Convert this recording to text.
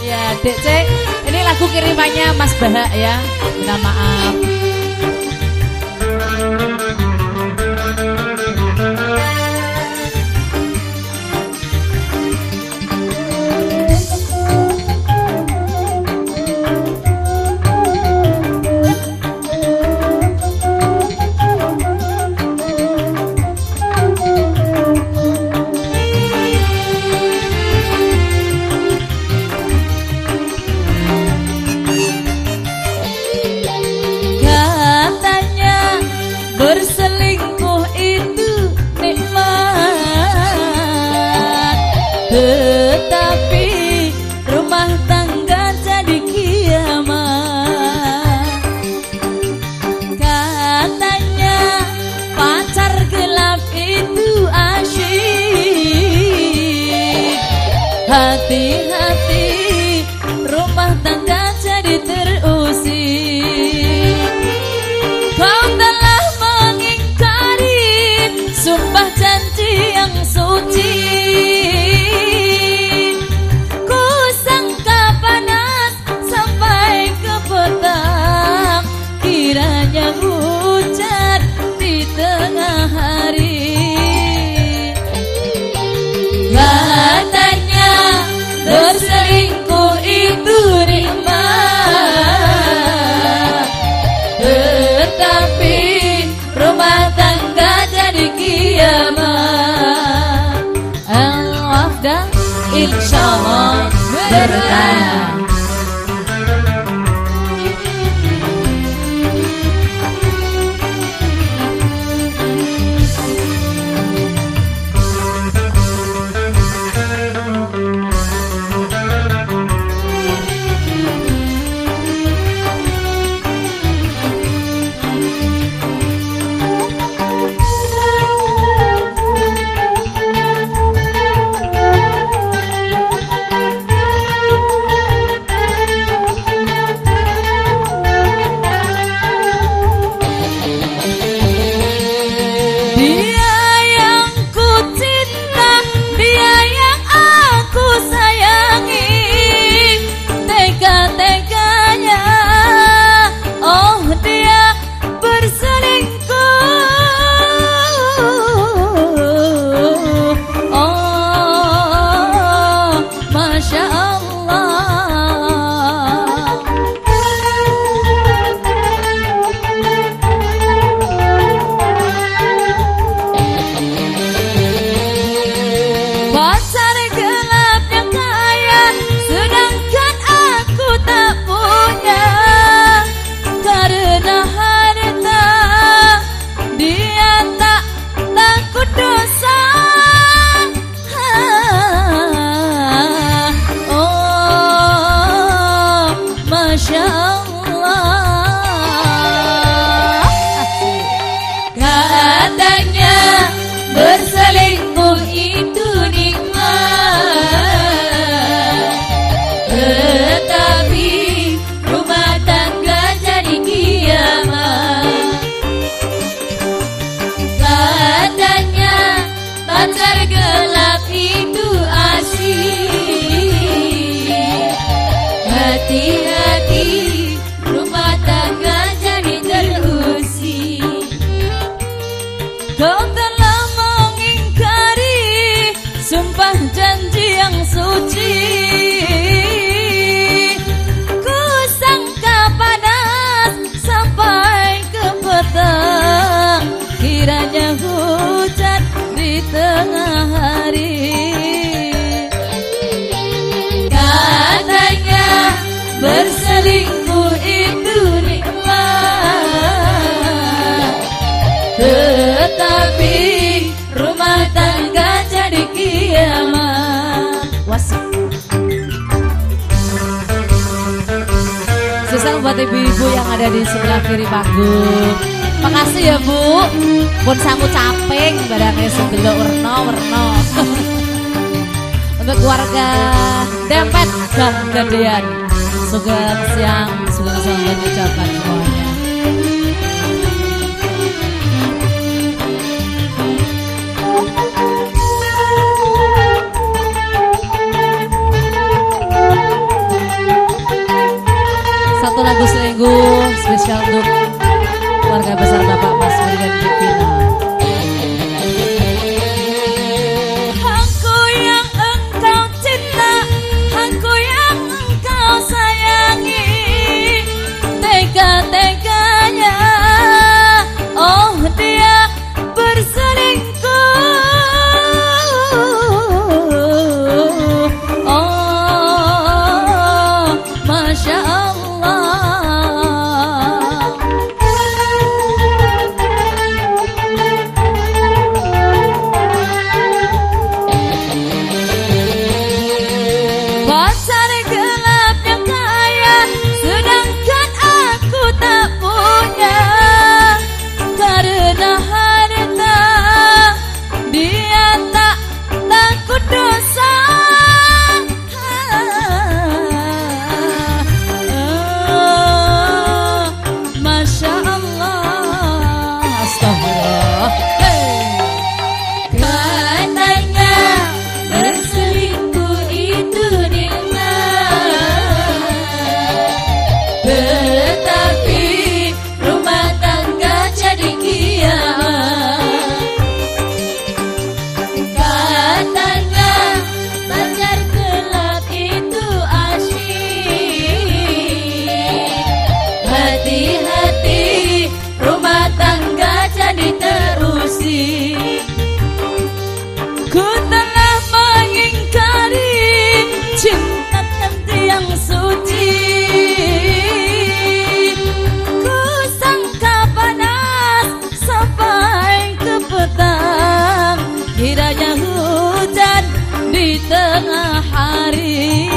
Ya, Dek Cek, ini lagu kirimannya Mas Bahak ya. Minta maaf. Berselingkuh itu nikmat, tetapi rumah tangga jadi kiamat. Katanya pacar gelap itu asyik, hati-hati rumah tangga jadi terusik. Kau telah sumpah janji yang suci, ku sangka panas sampai ke petang, kiranya hujan di tengah hari. Katanya berselingkuh itu nikmat, tetapi rumah tangga jadi kiamat. Al-Wafda insyaallah berkah. Berselingkuh itu nikmat, tetapi rumah tangga jadi kiamat. Katanya pacar gelap itu asyik, hati-hati rumah tangga jadi terusik. Kau telah mengingkari sumpah janji yang suci, ku sangka panas sampai ke petang, kiranya hujan di tengah hari. Katanya berselingkuh itu nikmat, tetapi rumah tangga jadi kiamat. Wasik. Susah buat ibu-ibu yang ada di sebelah kiri panggung. Makasih ya Bu. Pun sangu caping barangnya sedelok werna-werna. Untuk keluarga Dempet Gang Gandean, sugeng siang, sugeng selamat ucapkan semuanya. lagu spesial untuk keluarga besar Bapak Mas William Pipina. Aku yang engkau cinta, aku yang engkau sayangi, tega-teganya oh dia berselingkuh. Oh Masya Allah. Pacar gelap yang kaya, sedangkan aku tak punya. Karena harta dia tak takut dosa. Masya Allah. Astagfirullah. Katanya berselingkuh itu nikmat, tetapi rumah tangga jadi kiamat. Katanya pacar gelap itu asyik, hati-hati rumah tangga jadi terusik. Ku telah mengingkari cinta yang suci. Ku sangka panas sampai ke petang, kiranya hujan di tengah hari.